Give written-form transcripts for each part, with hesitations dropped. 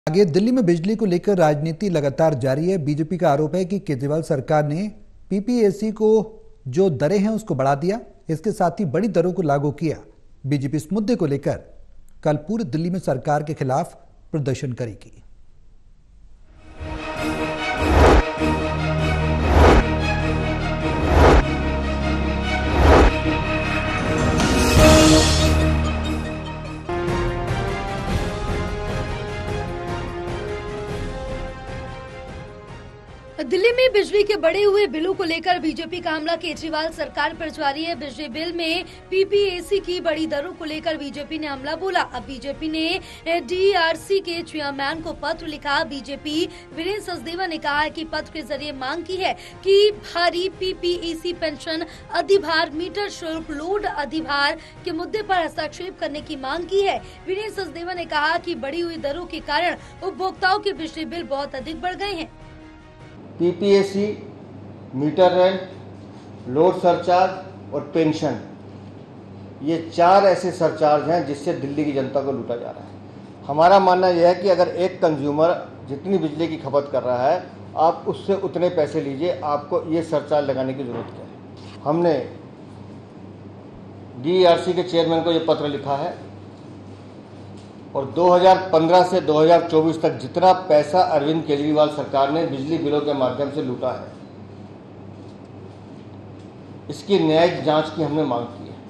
आगे दिल्ली में बिजली को लेकर राजनीति लगातार जारी है। बीजेपी का आरोप है कि केजरीवाल सरकार ने पीपीएसी को जो दरें हैं उसको बढ़ा दिया, इसके साथ ही बड़ी दरों को लागू किया। बीजेपी इस मुद्दे को लेकर कल पूरे दिल्ली में सरकार के खिलाफ प्रदर्शन करेगी। दिल्ली में बिजली के बढ़े हुए बिलों को लेकर बीजेपी का हमला केजरीवाल सरकार पर जारी है। बिजली बिल में पीपीएसी की बड़ी दरों को लेकर बीजेपी ने हमला बोला। अब बीजेपी ने डीआरसी के चेयरमैन को पत्र लिखा। बीजेपी वीरेंद्र सचदेवा ने कहा है कि पत्र के जरिए मांग की है कि भारी पीपीएसी पेंशन अधिभार, मीटर शुल्क, लोड अधिभार के मुद्दे पर हस्तक्षेप करने की मांग की है। वीरेंद्र सचदेवा ने कहा कि बढ़ी हुई दरों के कारण उपभोक्ताओं के बिजली बिल बहुत अधिक बढ़ गए हैं। PPAC, meter rent, load surcharge और पेंशन, ये 4 ऐसे सरचार्ज हैं जिससे दिल्ली की जनता को लूटा जा रहा है। हमारा मानना यह है कि अगर एक कंज्यूमर जितनी बिजली की खपत कर रहा है, आप उससे उतने पैसे लीजिए, आपको ये सरचार्ज लगाने की जरूरत क्या है। हमने डीआरसी के चेयरमैन को ये पत्र लिखा है और 2015 से 2024 तक जितना पैसा अरविंद केजरीवाल सरकार ने बिजली बिलों के माध्यम से लूटा है, इसकी न्यायिक जांच की हमने मांग की है।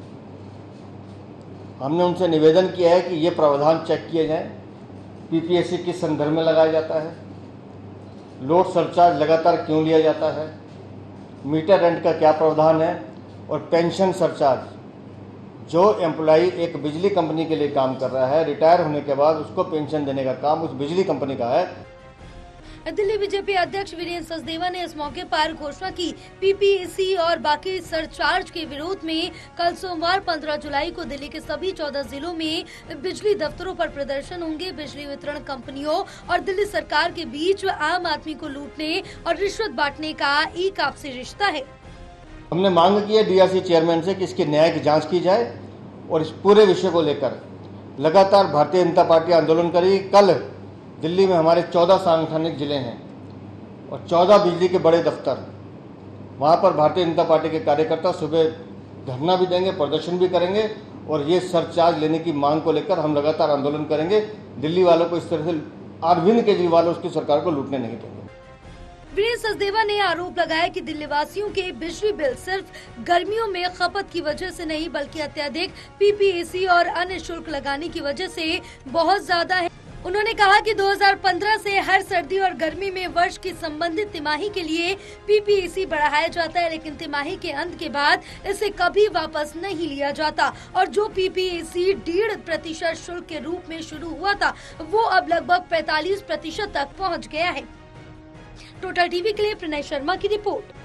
हमने उनसे निवेदन किया है कि ये प्रावधान चेक किए जाएं। पीपीएसी किस संदर्भ में लगाया जाता है, लोड सरचार्ज लगातार क्यों लिया जाता है, मीटर रेंट का क्या प्रावधान है और पेंशन सरचार्ज। जो एम्प्लॉई एक बिजली कंपनी के लिए काम कर रहा है, रिटायर होने के बाद उसको पेंशन देने का काम उस बिजली कंपनी का है। दिल्ली बीजेपी अध्यक्ष वीरेंद्र सचदेवा ने इस मौके पर घोषणा की। पीपीएसी और बाकी सरचार्ज के विरोध में कल सोमवार 15 जुलाई को दिल्ली के सभी 14 जिलों में बिजली दफ्तरों पर प्रदर्शन होंगे। बिजली वितरण कंपनियों और दिल्ली सरकार के बीच आम आदमी को लूटने और रिश्वत बांटने का एक आपसी रिश्ता है। हमने मांग की है डीआरसी चेयरमैन से कि इसकी न्यायिक जांच की जाए और इस पूरे विषय को लेकर लगातार भारतीय जनता पार्टी आंदोलन करेगी। कल दिल्ली में हमारे 14 सांगठनिक जिले हैं और 14 बिजली के बड़े दफ्तर, वहां पर भारतीय जनता पार्टी के कार्यकर्ता सुबह धरना भी देंगे, प्रदर्शन भी करेंगे और ये सरचार्ज लेने की मांग को लेकर हम लगातार आंदोलन करेंगे। दिल्ली वालों को इस तरह से अरविंद केजरीवाल उसकी सरकार को लूटने नहीं देंगे। वीरेंद्र सचदेवा ने आरोप लगाया कि दिल्ली वासियों के बिजली बिल सिर्फ गर्मियों में खपत की वजह से नहीं, बल्कि अत्यधिक पीपीएसी और अन्य शुल्क लगाने की वजह से बहुत ज्यादा है। उन्होंने कहा कि 2015 से हर सर्दी और गर्मी में वर्ष की संबंधित तिमाही के लिए पीपीएसी बढ़ाया जाता है, लेकिन तिमाही के अंत के बाद इसे कभी वापस नहीं लिया जाता और जो पीपीएसी 1.5% शुल्क के रूप में शुरू हुआ था, वो अब लगभग 45% तक पहुँच गया है। टोटल टीवी के लिए प्रणय शर्मा की रिपोर्ट।